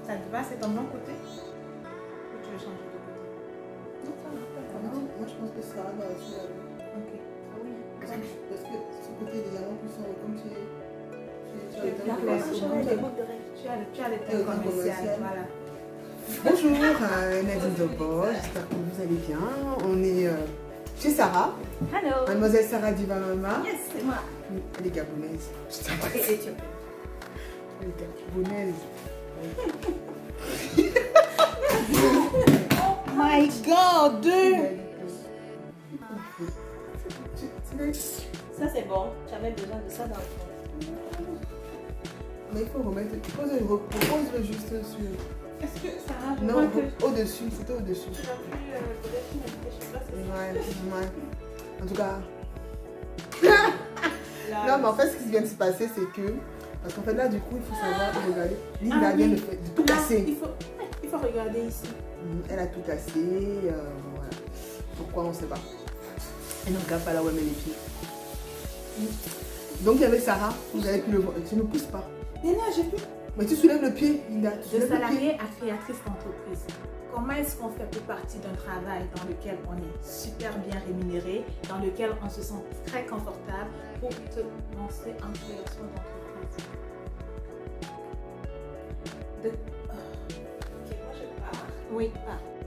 Ça te va, c'est ton bon côté? Ou tu veux changer de côté? Non, ça va. Moi, je pense que ça va aussi avec. Ok. Ah oui. Parce que ce côté est légèrement plus sombre, comme tu es. Tu es plus clair. Tu as les teintes commerciales, voilà. Bonjour, Nadine Zobo, j'espère que vous allez bien. On est chez Sarah. Hello. Mademoiselle Sarah Divamama. Yes, c'est moi. Elle est gabonaise. Et éthiopienne. Elle est gabonaise. Oh my God! Ça c'est bon. J'avais besoin de ça dans le fond. Mais il faut remettre. Repose-le juste sur. Est-ce que ça a Non, au-dessus. C'était au-dessus. Tu n'as plus peut-être une je sais pas. Ouais. En tout cas. Là, Non, mais en fait, ce qui vient de se passer, c'est que. Parce qu'en fait, là, du coup, il faut savoir regarder. Linda vient de tout casser. Il faut regarder ici. Elle a tout cassé. Voilà. Pourquoi, on ne sait pas. Elle n'en regarde pas là où elle met les pieds. Donc, il y avait Sarah. Vous avez pu le voir. Tu ne pousses pas. Mais là, j'ai pu. Mais tu soulèves le pied, Linda. De salarié à créatrice d'entreprise. Comment est-ce qu'on fait pour partie d'un travail dans lequel on est super bien rémunéré, dans lequel on se sent très confortable pour te lancer en création d'entreprise? Ok, moi je pars. Oui, pars.